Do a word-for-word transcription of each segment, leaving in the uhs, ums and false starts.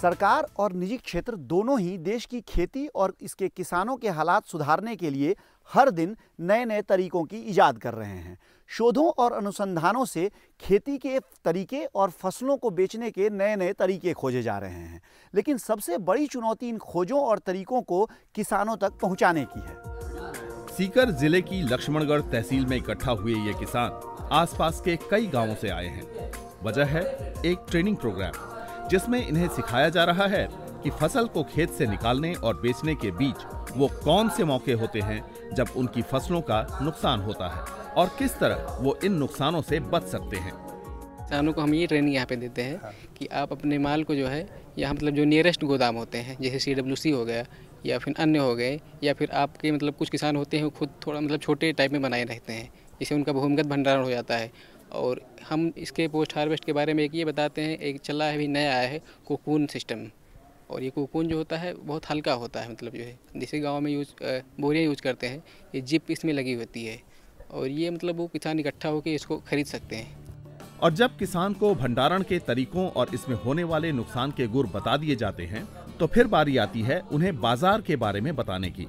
सरकार और निजी क्षेत्र दोनों ही देश की खेती और इसके किसानों के हालात सुधारने के लिए हर दिन नए नए तरीकों की इजाद कर रहे हैं। शोधों और अनुसंधानों से खेती के तरीके और फसलों को बेचने के नए नए तरीके खोजे जा रहे हैं, लेकिन सबसे बड़ी चुनौती इन खोजों और तरीकों को किसानों तक पहुंचाने की है। सीकर जिले की लक्ष्मणगढ़ तहसील में इकट्ठा हुए ये किसान आसपास के कई गांवों से आए हैं। वजह है एक ट्रेनिंग प्रोग्राम जिसमें इन्हें सिखाया जा रहा है कि फसल को खेत से निकालने और बेचने के बीच वो कौन से मौके होते हैं जब उनकी फसलों का नुकसान होता है और किस तरह वो इन नुकसानों से बच सकते हैं। किसानों को हम ये ट्रेनिंग यहाँ पे देते हैं कि आप अपने माल को जो है यहाँ मतलब जो नियरेस्ट गोदाम होते हैं जैसे सी डब्ल्यू सी हो गया या फिर अन्य हो गए, या फिर आपके मतलब कुछ किसान होते हैं वो खुद थोड़ा मतलब छोटे टाइप में बनाए रहते हैं, जिससे उनका भूमिगत भंडारण हो जाता है। और हम इसके पोस्ट हार्वेस्ट के बारे में एक ये बताते हैं, एक चला है अभी नया आया है कोकून सिस्टम। और ये कोकून जो होता है बहुत हल्का होता है, मतलब जो है जिसे गांव में यूज बोरियाँ यूज करते हैं, ये जिप इसमें लगी होती है और ये मतलब वो किसान इकट्ठा होकर इसको खरीद सकते हैं। और जब किसान को भंडारण के तरीकों और इसमें होने वाले नुकसान के गुर बता दिए जाते हैं तो फिर बारी आती है उन्हें बाजार के बारे में बताने की।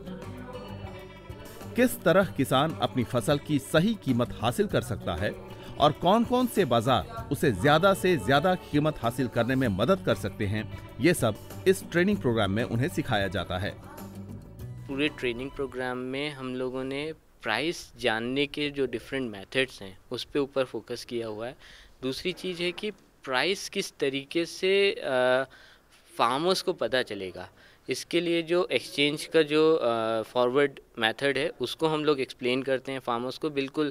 किस तरह किसान अपनी फसल की सही कीमत हासिल कर सकता है और कौन कौन से बाजार उसे ज्यादा से ज्यादा कीमत हासिल करने में मदद कर सकते हैं, ये सब इस ट्रेनिंग प्रोग्राम में उन्हें सिखाया जाता है। पूरे ट्रेनिंग प्रोग्राम में हम लोगों ने प्राइस जानने के जो डिफरेंट मेथड्स हैं उस पे ऊपर फोकस किया हुआ है। दूसरी चीज़ है कि प्राइस किस तरीके से फार्मर्स को पता चलेगा, इसके लिए जो एक्सचेंज का जो फॉरवर्ड मेथड है उसको हम लोग एक्सप्लेन करते हैं फार्मर्स को, बिल्कुल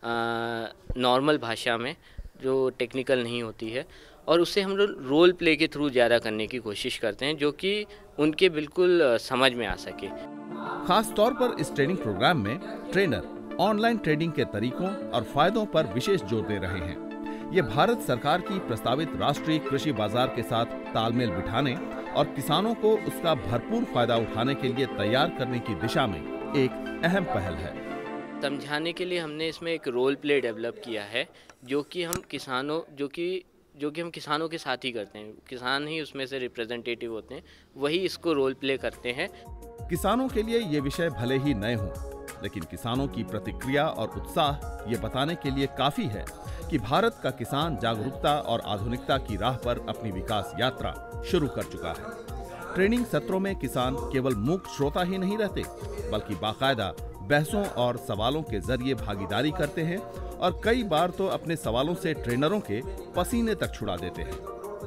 नॉर्मल भाषा में जो टेक्निकल नहीं होती है, और उससे हम लोग रोल प्ले के थ्रू ज़्यादा करने की कोशिश करते हैं जो कि उनके बिल्कुल समझ में आ सके। खास तौर पर इस ट्रेनिंग प्रोग्राम में ट्रेनर ऑनलाइन ट्रेडिंग के तरीकों और फायदों पर विशेष जोर दे रहे हैं। ये भारत सरकार की प्रस्तावित राष्ट्रीय कृषि बाजार के साथ तालमेल बिठाने और किसानों को उसका भरपूर फायदा उठाने के लिए तैयार करने की दिशा में एक अहम पहल है। समझाने के लिए हमने इसमें एक रोल प्ले डेवलप किया है जो कि हम किसानों जो कि जो कि हम किसानों के साथ ही करते हैं, किसान ही उसमें से रिप्रेजेंटेटिव होते हैं, वही इसको रोल प्ले करते हैं। किसानों के लिए ये विषय भले ही नए हों, लेकिन किसानों की प्रतिक्रिया और उत्साह ये बताने के लिए काफी है कि भारत का किसान जागरूकता और आधुनिकता की राह पर अपनी विकास यात्रा शुरू कर चुका है। ट्रेनिंग सत्रों में किसान केवल मूक श्रोता ही नहीं रहते, बल्कि बाकायदा बहसों और सवालों के जरिए भागीदारी करते हैं और कई बार तो अपने सवालों से ट्रेनरों के पसीने तक छुड़ा देते हैं।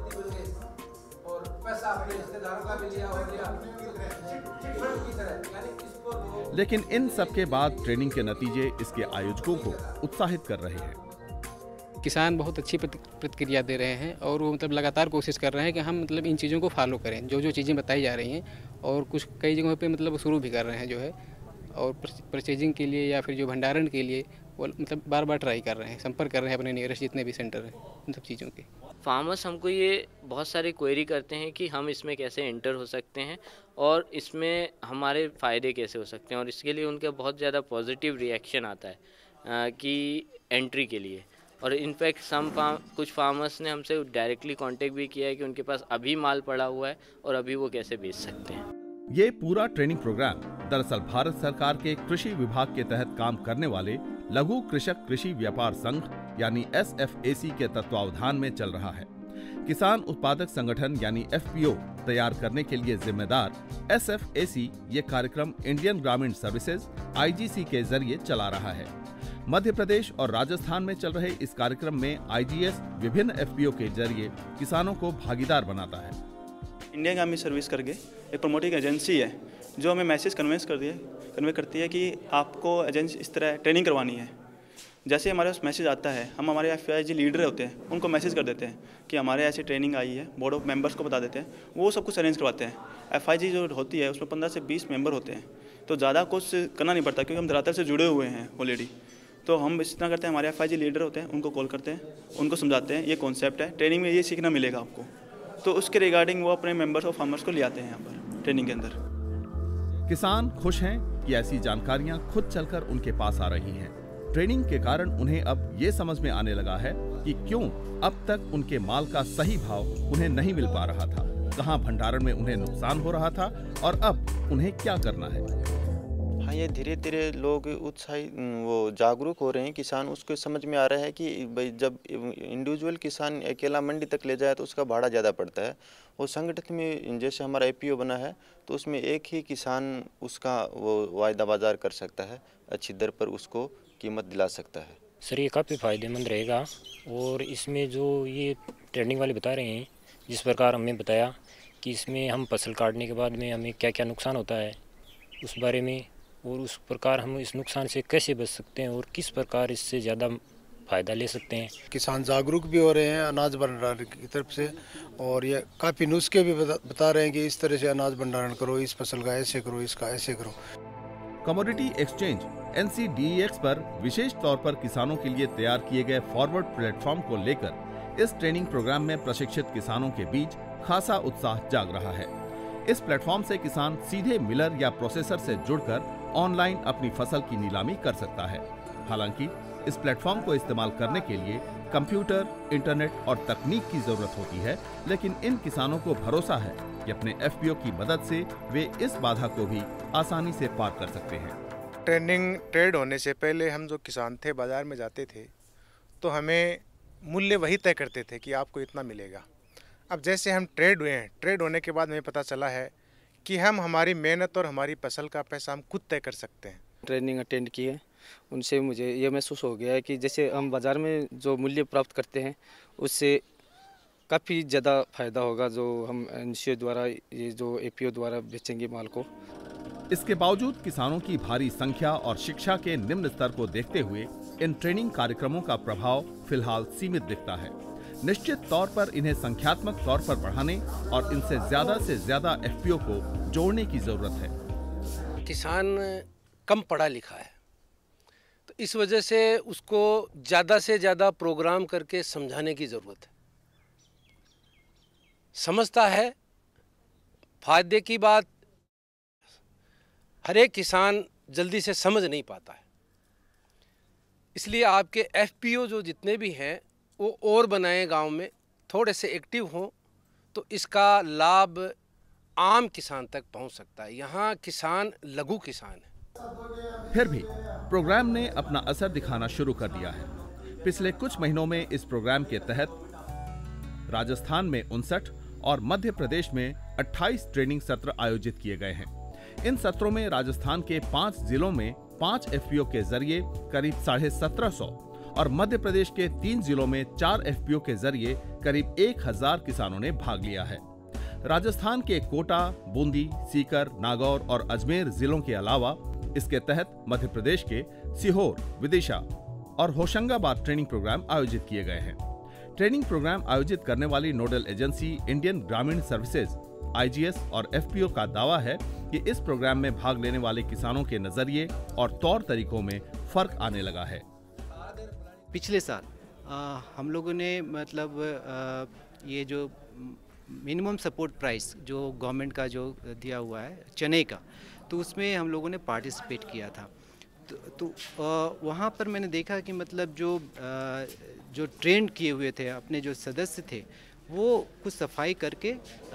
लेकिन इन सब के बाद ट्रेनिंग के नतीजे इसके आयोजकों को उत्साहित कर रहे हैं। किसान बहुत अच्छी प्रतिक्रिया दे रहे हैं और वो मतलब लगातार कोशिश कर रहे हैं कि हम मतलब इन चीज़ों को फॉलो करें, जो जो चीज़ें बताई जा रही हैं, और कुछ कई जगहों पे मतलब शुरू भी कर रहे हैं जो है, और परचेजिंग के लिए या फिर जो भंडारण के लिए वो मतलब बार बार ट्राई कर रहे हैं, संपर्क कर रहे हैं अपने नियरेस्ट जितने भी सेंटर हैं उन सब चीज़ों के। फार्मर्स हमको ये बहुत सारे क्वेरी करते हैं कि हम इसमें कैसे एंटर हो सकते हैं और इसमें हमारे फ़ायदे कैसे हो सकते हैं, और इसके लिए उनका बहुत ज़्यादा पॉजिटिव रिएक्शन आता है आ, कि एंट्री के लिए। और इनफैक्ट सम फार्म कुछ फार्मर्स ने हमसे डायरेक्टली कांटेक्ट भी किया है कि उनके पास अभी माल पड़ा हुआ है और अभी वो कैसे बेच सकते हैं। ये पूरा ट्रेनिंग प्रोग्राम दरअसल भारत सरकार के कृषि विभाग के तहत काम करने वाले लघु कृषक कृषि व्यापार संघ यानी एस एफ ए सी के तत्वावधान में चल रहा है। किसान उत्पादक संगठन यानी एफ पी ओ तैयार करने के लिए जिम्मेदार एस एफ ए सी ये कार्यक्रम इंडियन ग्रामीण सर्विसेज आई जी सी के जरिए चला रहा है। मध्य प्रदेश और राजस्थान में चल रहे इस कार्यक्रम में आई जी एस विभिन्न एफ पी ओ के जरिए किसानों को भागीदार बनाता है। इंडियन ग्रामीण सर्विस करके एक प्रमोटिंग एजेंसी है जो हमें मैसेज कन्वेंस कर दिए कन्वे करती है कि आपको एजेंसी इस तरह ट्रेनिंग करवानी है। जैसे हमारे पास मैसेज आता है, हम हमारे एफ आई जी लीडर होते हैं उनको मैसेज कर देते हैं कि हमारे ऐसी ट्रेनिंग आई है, बोर्ड ऑफ मेंबर्स को बता देते हैं, वो सब कुछ अरेंज करवाते हैं। एफ आई जी जो होती है उसमें पंद्रह से बीस मेंबर होते हैं, तो ज़्यादा कुछ करना नहीं पड़ता क्योंकि हम धरातल से जुड़े हुए हैं ऑलरेडी। तो हम इस तरह करते हैं, हमारे एफ आई जी लीडर होते हैं, उनको कॉल करते हैं, उनको समझाते हैं ये कॉन्सेप्ट है, ट्रेनिंग में ये सीखना मिलेगा आपको, तो उसके रिगार्डिंग वो अपने मेंबर्स और फार्मर्स को ले आते हैं यहाँ पर ट्रेनिंग के अंदर। किसान खुश हैं कि ऐसी जानकारियां खुद चलकर उनके पास आ रही हैं। ट्रेनिंग के कारण उन्हें अब ये समझ में आने लगा है कि क्यों अब तक उनके माल का सही भाव उन्हें नहीं मिल पा रहा था। कहां भंडारण में उन्हें नुकसान हो रहा था और अब उन्हें क्या करना है। हाँ, ये धीरे धीरे लोग उत्साही वो जागरूक हो रहे हैं, किसान उसको समझ में आ रहा है कि भाई जब इंडिविजुअल किसान अकेला मंडी तक ले जाए तो उसका भाड़ा ज़्यादा पड़ता है, और संगठन में जैसे हमारा एपीओ बना है तो उसमें एक ही किसान उसका वो वायदा बाजार कर सकता है, अच्छी दर पर उसको कीमत दिला सकता है। सर ये काफ़ी फ़ायदेमंद रहेगा, और इसमें जो ये ट्रेनिंग वाले बता रहे हैं, जिस प्रकार हमें बताया कि इसमें हम फसल काटने के बाद में हमें क्या क्या नुकसान होता है उस बारे में, और उस प्रकार हम इस नुकसान से कैसे बच सकते हैं और किस प्रकार इससे ज़्यादा फ़ायदा ले सकते हैं। किसान जागरूक भी हो रहे हैं अनाज भंडारण की तरफ से, और ये काफ़ी नुस्खे भी बता, बता रहे हैं कि इस तरह से अनाज भंडारण करो, इस फसल का ऐसे करो, इसका ऐसे करो। Commodity exchange N C D E X पर विशेष तौर पर किसानों के लिए तैयार किए गए फॉरवर्ड प्लेटफॉर्म को लेकर इस ट्रेनिंग प्रोग्राम में प्रशिक्षित किसानों के बीच खासा उत्साह जाग रहा है। इस प्लेटफॉर्म से किसान सीधे मिलर या प्रोसेसर से जुड़कर ऑनलाइन अपनी फसल की नीलामी कर सकता है। हालांकि इस प्लेटफॉर्म को इस्तेमाल करने के लिए कंप्यूटर, इंटरनेट और तकनीक की जरूरत होती है, लेकिन इन किसानों को भरोसा है कि अपने एफ पी ओ की मदद से वे इस बाधा को भी आसानी से पार कर सकते हैं। ट्रेनिंग ट्रेड होने से पहले हम जो किसान थे बाजार में जाते थे तो हमें मूल्य वही तय करते थे कि आपको इतना मिलेगा। अब जैसे हम ट्रेड हुए हैं, ट्रेड होने के बाद हमें पता चला है कि हम हमारी मेहनत और हमारी फसल का पैसा हम खुद तय कर सकते हैं। ट्रेनिंग अटेंड की है, उनसे मुझे ये महसूस हो गया है कि जैसे हम बाज़ार में जो मूल्य प्राप्त करते हैं उससे काफ़ी ज़्यादा फ़ायदा होगा जो हम एन सी ओ द्वारा, ये जो ए पी ओ द्वारा बेचेंगे माल को। इसके बावजूद किसानों की भारी संख्या और शिक्षा के निम्न स्तर को देखते हुए इन ट्रेनिंग कार्यक्रमों का प्रभाव फिलहाल सीमित दिखता है। निश्चित तौर पर इन्हें संख्यात्मक तौर पर बढ़ाने और इनसे ज्यादा से ज्यादा एफ पी ओ को जोड़ने की जरूरत है। किसान कम पढ़ा लिखा है, तो इस वजह से उसको ज़्यादा से ज़्यादा प्रोग्राम करके समझाने की ज़रूरत है। समझता है फायदे की बात, हर एक किसान जल्दी से समझ नहीं पाता है। इसलिए आपके एफ पी ओ जो जितने भी हैं वो और बनाएं, गांव में थोड़े से एक्टिव हों, तो इसका लाभ आम किसान तक पहुंच सकता है। यहाँ किसान लघु किसान है। फिर भी प्रोग्राम ने अपना असर दिखाना शुरू कर दिया है। पिछले कुछ महीनों में इस प्रोग्राम के तहत राजस्थान में उनसठ और मध्य प्रदेश में अट्ठाईस ट्रेनिंग सत्र आयोजित किए गए हैं। इन सत्रों में राजस्थान के पांच जिलों में पांच एफ पी ओ के जरिए करीब साढ़े सत्रह सौ और मध्य प्रदेश के तीन जिलों में चार एफ पी ओ के जरिए करीब एक हजार किसानों ने भाग लिया है। राजस्थान के कोटा, बूंदी, सीकर, नागौर और अजमेर जिलों के अलावा इसके तहत मध्य प्रदेश के सीहोर, विदिशा और होशंगाबाद ट्रेनिंग प्रोग्राम आयोजित किए गए हैं। ट्रेनिंग प्रोग्राम आयोजित करने वाली nodal agency Indian Grameen services I G S और एफ पी ओ का दावा है कि इस प्रोग्राम में भाग लेने वाले किसानों के नजरिए और तौर तरीकों में फर्क आने लगा है। पिछले साल आ, हम लोगों ने मतलब आ, ये जो मिनिमम सपोर्ट प्राइस जो गवर्नमेंट का जो दिया हुआ है चने का, तो उसमें हम लोगों ने पार्टिसिपेट किया था। तो, तो वहाँ पर मैंने देखा कि मतलब जो आ, जो ट्रेंड किए हुए थे अपने जो सदस्य थे वो कुछ सफाई करके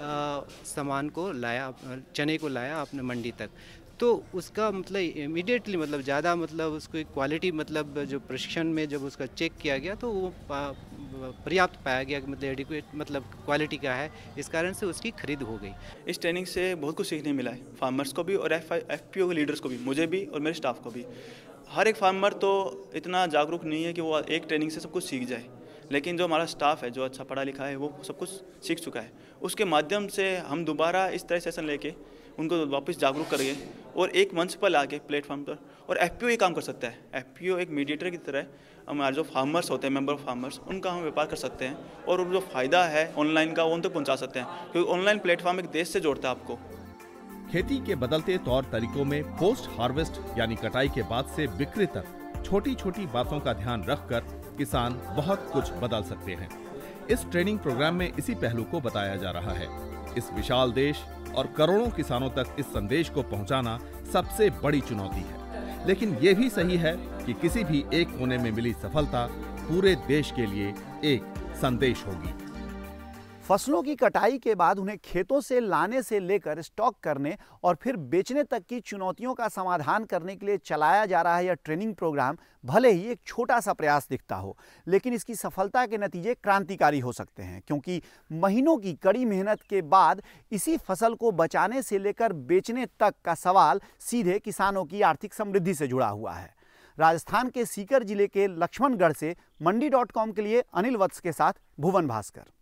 सामान को लाया, चने को लाया अपने मंडी तक। तो उसका मतलब इमीडिएटली मतलब ज़्यादा मतलब उसको क्वालिटी मतलब जो प्रशिक्षण में जब उसका चेक किया गया तो वो पर्याप्त पाया गया कि मतलब एडिक्वेट मतलब क्वालिटी का है, इस कारण से उसकी खरीद हो गई। इस ट्रेनिंग से बहुत कुछ सीखने मिला है, फार्मर्स को भी और एफ एफ पी ओ के लीडर्स को भी, मुझे भी और मेरे स्टाफ को भी। हर एक फार्मर तो इतना जागरूक नहीं है कि वो एक ट्रेनिंग से सब कुछ सीख जाए, लेकिन जो हमारा स्टाफ है जो अच्छा पढ़ा लिखा है वो सब कुछ सीख चुका है। उसके माध्यम से हम दोबारा इस तरह सेशन लेके उनको वापस जागरूक करेंगे और एक मंच पर लाके प्लेटफॉर्म पर, और एफ पी ओ ये काम कर सकता है। एफ पी ओ एक मीडिएटर की तरह हमारे जो फार्मर्स होते हैं, मेंबर ऑफ फार्मर्स, उनका हम व्यापार कर सकते हैं और जो फ़ायदा है ऑनलाइन का वो उन तक पहुँचा सकते हैं, क्योंकि ऑनलाइन प्लेटफॉर्म एक देश से जोड़ता है आपको। खेती के बदलते तौर तरीकों में पोस्ट हार्वेस्ट यानी कटाई के बाद से बिक्री तक छोटी छोटी बातों का ध्यान रखकर किसान बहुत कुछ बदल सकते हैं। इस ट्रेनिंग प्रोग्राम में इसी पहलू को बताया जा रहा है। इस विशाल देश और करोड़ों किसानों तक इस संदेश को पहुंचाना सबसे बड़ी चुनौती है, लेकिन ये भी सही है कि किसी भी एक कोने में मिली सफलता पूरे देश के लिए एक संदेश होगी। फसलों की कटाई के बाद उन्हें खेतों से लाने से लेकर स्टॉक करने और फिर बेचने तक की चुनौतियों का समाधान करने के लिए चलाया जा रहा है यह ट्रेनिंग प्रोग्राम भले ही एक छोटा सा प्रयास दिखता हो, लेकिन इसकी सफलता के नतीजे क्रांतिकारी हो सकते हैं, क्योंकि महीनों की कड़ी मेहनत के बाद इसी फसल को बचाने से लेकर बेचने तक का सवाल सीधे किसानों की आर्थिक समृद्धि से जुड़ा हुआ है। राजस्थान के सीकर जिले के लक्ष्मणगढ़ से मंडी डॉट कॉम के लिए अनिल वत्स के साथ भुवन भास्कर।